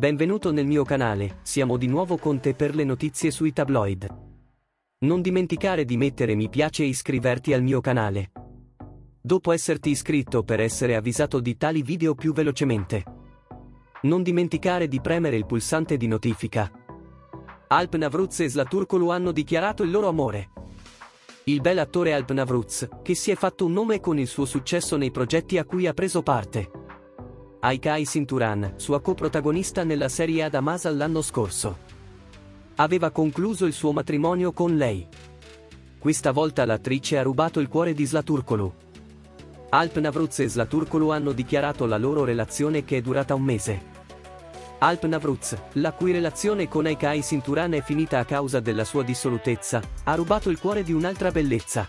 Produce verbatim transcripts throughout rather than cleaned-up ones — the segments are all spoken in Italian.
Benvenuto nel mio canale, siamo di nuovo con te per le notizie sui tabloid. Non dimenticare di mettere mi piace e iscriverti al mio canale. Dopo esserti iscritto per essere avvisato di tali video più velocemente. Non dimenticare di premere il pulsante di notifica. Alp Navruz e Zlaturkoglu hanno dichiarato il loro amore. Il bel attore Alp Navruz, che si è fatto un nome con il suo successo nei progetti a cui ha preso parte. Ayça Cinturan, sua coprotagonista nella serie Ada Masal l'anno scorso. Aveva concluso il suo matrimonio con lei. Questa volta l'attrice ha rubato il cuore di Zlaturkoglu. Alp Navruz e Zlaturkoglu hanno dichiarato la loro relazione che è durata un mese. Alp Navruz, la cui relazione con Ayça Cinturan è finita a causa della sua dissolutezza, ha rubato il cuore di un'altra bellezza.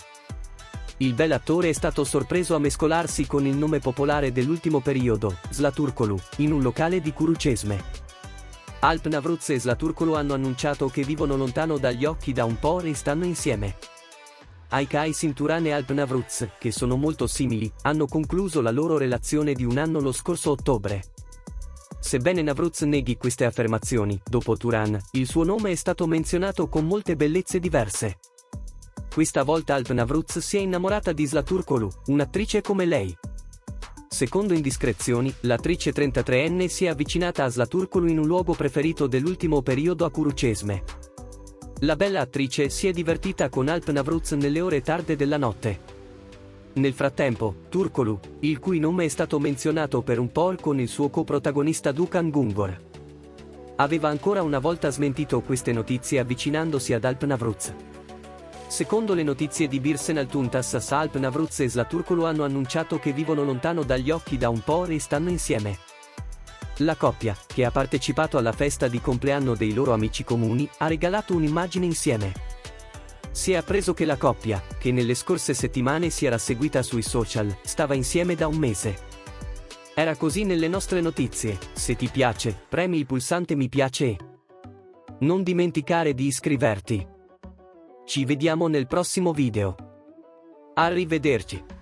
Il bel attore è stato sorpreso a mescolarsi con il nome popolare dell'ultimo periodo, Zlaturkoglu, in un locale di Kurucesme. Alp Navruz e Zlaturkoglu hanno annunciato che vivono lontano dagli occhi da un po' e stanno insieme. Ayça Cinturan e Alp Navruz, che sono molto simili, hanno concluso la loro relazione di un anno lo scorso ottobre. Sebbene Navruz neghi queste affermazioni, dopo Turan, il suo nome è stato menzionato con molte bellezze diverse. Questa volta Alp Navruz si è innamorata di Zlaturkoglu, un'attrice come lei. Secondo indiscrezioni, l'attrice trentatreenne si è avvicinata a Zlaturkoglu in un luogo preferito dell'ultimo periodo a Kurucesme. La bella attrice si è divertita con Alp Navruz nelle ore tarde della notte. Nel frattempo, Turkoglu, il cui nome è stato menzionato per un po' con il suo coprotagonista Dukan Gungor, aveva ancora una volta smentito queste notizie avvicinandosi ad Alp Navruz. Secondo le notizie di Birsen Altuntass, Alp Navruz e Zlaturkoglu hanno annunciato che vivono lontano dagli occhi da un po' e stanno insieme. La coppia, che ha partecipato alla festa di compleanno dei loro amici comuni, ha regalato un'immagine insieme. Si è appreso che la coppia, che nelle scorse settimane si era seguita sui social, stava insieme da un mese. Era così nelle nostre notizie. Se ti piace, premi il pulsante mi piace e non dimenticare di iscriverti. Ci vediamo nel prossimo video. Arrivederci.